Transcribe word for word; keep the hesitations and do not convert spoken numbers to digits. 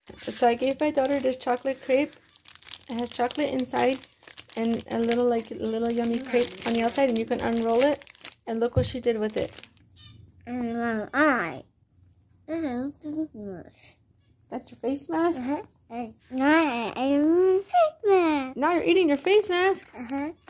So I gave my daughter this chocolate crepe. It has chocolate inside and a little like a little yummy crepe on the outside, and you can unroll it. And look what she did with it. Eye. That's your face mask? Uh-huh. Now Now you're eating your face mask? Uh-huh.